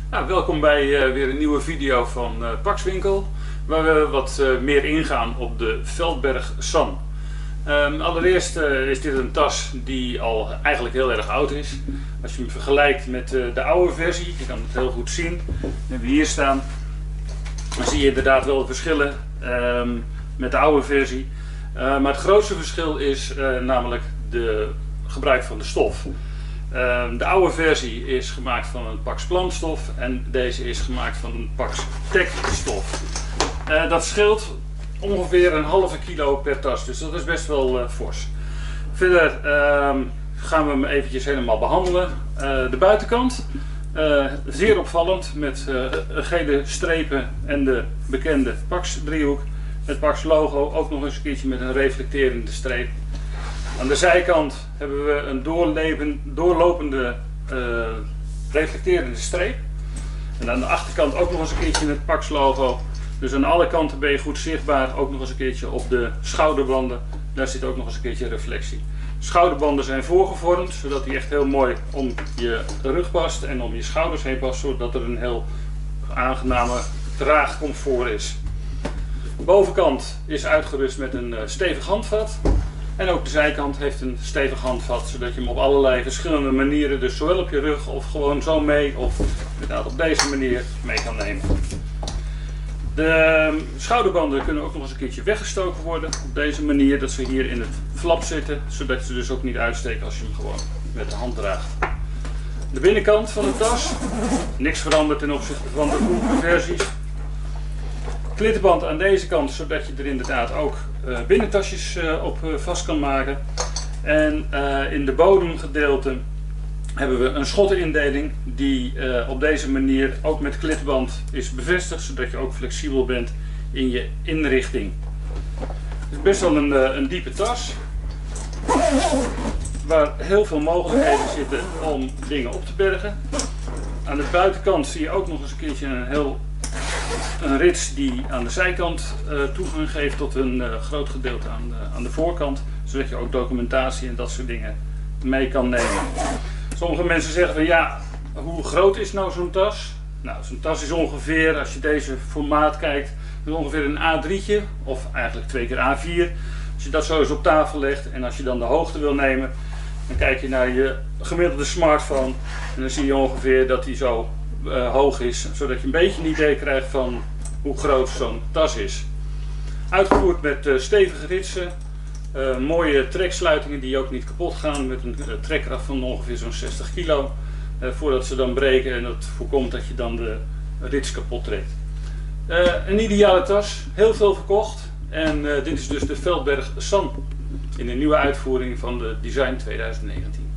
Nou, welkom bij weer een nieuwe video van Paxwinkel, waar we wat meer ingaan op de Feldberg San. Allereerst is dit een tas die al eigenlijk heel erg oud is. Als je hem vergelijkt met de oude versie, je kan het heel goed zien, die hebben we hier staan, dan zie je inderdaad wel de verschillen met de oude versie. Maar het grootste verschil is namelijk de gebruik van de stof. De oude versie is gemaakt van een Pax plantstof en deze is gemaakt van een Pax Tech stof. Dat scheelt ongeveer een halve kilo per tas, dus dat is best wel fors. Verder gaan we hem eventjes helemaal behandelen. De buitenkant, zeer opvallend met gele strepen en de bekende Pax driehoek. Het Pax logo ook nog eens een keertje met een reflecterende streep. Aan de zijkant hebben we een doorlopende reflecterende streep. En aan de achterkant ook nog eens een keertje het Pax logo. Dus aan alle kanten ben je goed zichtbaar. Ook nog eens een keertje op de schouderbanden. Daar zit ook nog eens een keertje reflectie. Schouderbanden zijn voorgevormd, zodat die echt heel mooi om je rug past en om je schouders heen past. Zodat er een heel aangename draagcomfort is. De bovenkant is uitgerust met een stevig handvat. En ook de zijkant heeft een stevig handvat, zodat je hem op allerlei verschillende manieren, dus zowel op je rug of gewoon zo mee, of inderdaad op deze manier mee kan nemen. De schouderbanden kunnen ook nog eens een keertje weggestoken worden op deze manier, dat ze hier in het flap zitten, zodat ze dus ook niet uitsteken als je hem gewoon met de hand draagt. De binnenkant van de tas, niks veranderd ten opzichte van de vorige versies. Klittenband aan deze kant, zodat je er inderdaad ook binnentasjes op vast kan maken. En in de bodemgedeelte hebben we een schottenindeling die op deze manier ook met klittenband is bevestigd, zodat je ook flexibel bent in je inrichting. Het is best wel een diepe tas, waar heel veel mogelijkheden zitten om dingen op te bergen. Aan de buitenkant zie je ook nog eens een keertje een rits die aan de zijkant toegang geeft tot een groot gedeelte aan de voorkant, zodat je ook documentatie en dat soort dingen mee kan nemen. Sommige mensen zeggen van ja, hoe groot is nou zo'n tas? Nou, zo'n tas is ongeveer, als je deze formaat kijkt, is ongeveer een A3'tje of eigenlijk 2 keer A4. Als je dat zo eens op tafel legt en als je dan de hoogte wil nemen, dan kijk je naar je gemiddelde smartphone en dan zie je ongeveer dat die zo hoog is, zodat je een beetje een idee krijgt van hoe groot zo'n tas is. Uitgevoerd met stevige ritsen, mooie treksluitingen die ook niet kapot gaan, met een trekkracht van ongeveer zo'n 60 kilo voordat ze dan breken en dat voorkomt dat je dan de rits kapot trekt. Een ideale tas, heel veel verkocht en dit is dus de Feldberg San in de nieuwe uitvoering van de Design 2019.